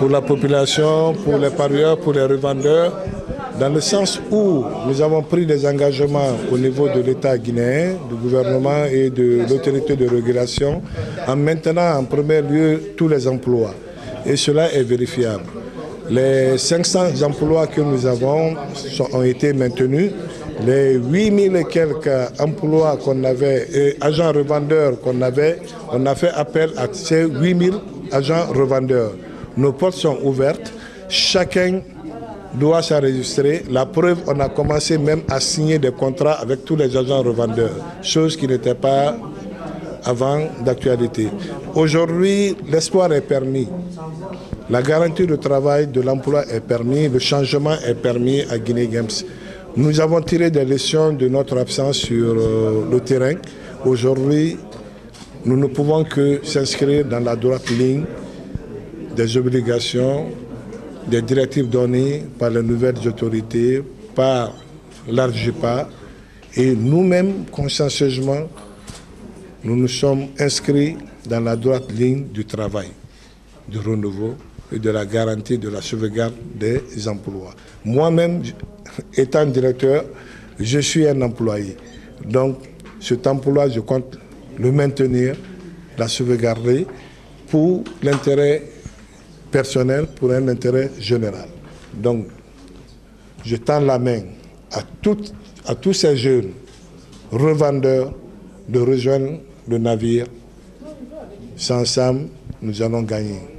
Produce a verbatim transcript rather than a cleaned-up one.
pour la population, pour les parieurs, pour les revendeurs, dans le sens où nous avons pris des engagements au niveau de l'État guinéen, du gouvernement et de l'autorité de régulation, en maintenant en premier lieu tous les emplois. Et cela est vérifiable. Les cinq cents emplois que nous avons sont, ont été maintenus. Les huit mille et quelques emplois qu'on avait, et agents revendeurs qu'on avait, on a fait appel à ces huit mille agents revendeurs. Nos portes sont ouvertes, chacun doit s'enregistrer. La preuve, on a commencé même à signer des contrats avec tous les agents revendeurs, chose qui n'était pas avant d'actualité. Aujourd'hui, l'espoir est permis. La garantie de travail, de l'emploi est permis, le changement est permis à Guinée Games. Nous avons tiré des leçons de notre absence sur euh, le terrain. Aujourd'hui, nous ne pouvons que s'inscrire dans la droite ligne des obligations, des directives données par les nouvelles autorités, par l'ARJIPA, et nous-mêmes, consciencieusement, nous nous sommes inscrits dans la droite ligne du travail, du renouveau et de la garantie de la sauvegarde des emplois. Moi-même, étant directeur, je suis un employé. Donc, cet emploi, je compte le maintenir, la sauvegarder pour l'intérêt personnel, pour un intérêt général. Donc, je tends la main à, tout, à tous ces jeunes revendeurs de rejoindre le navire. Ensemble, nous allons gagner.